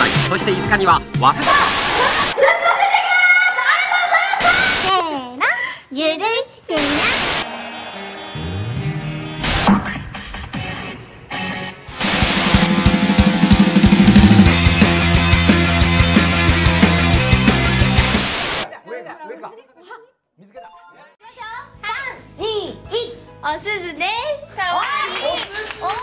そして5日には早稲田。 せーの、許してね。3、2、1、おすずです。かわいい。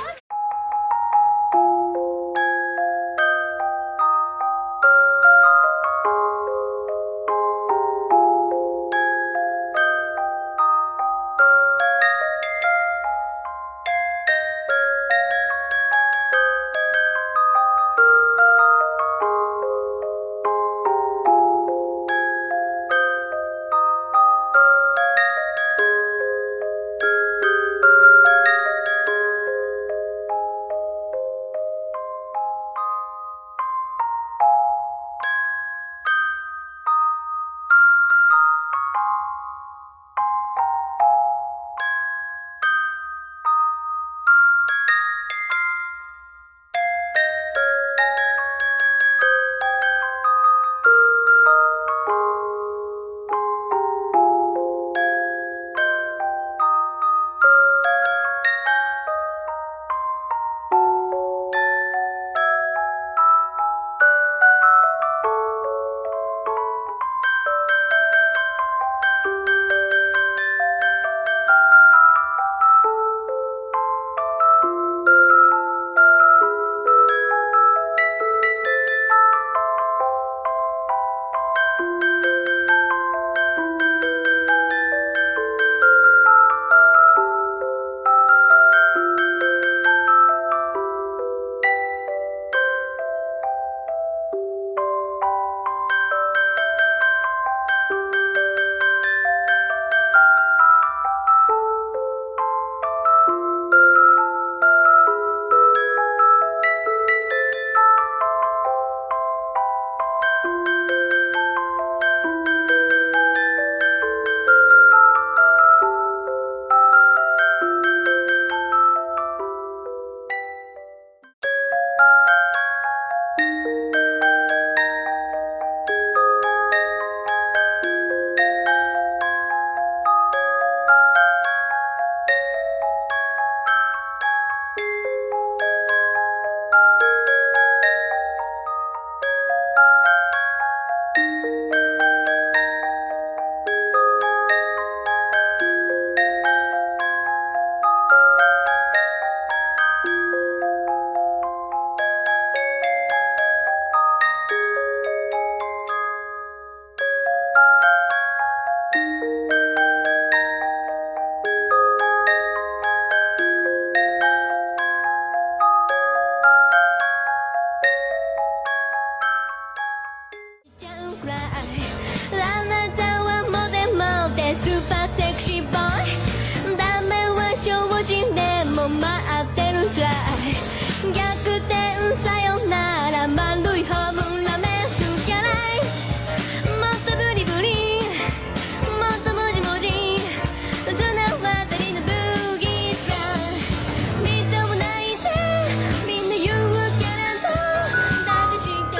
スーパーセクシーボーイ、ダメは正直でも待ってるつらい、逆転さよなら満塁ホームランメン好きゃない、もっとブリブリもっともじもじ綱渡りのブギースラン、みっともないぜみんな言うキャラとだって仕方ない。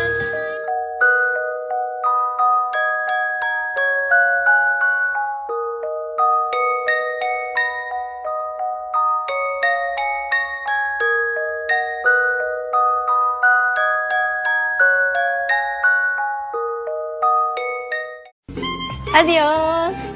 アディオース。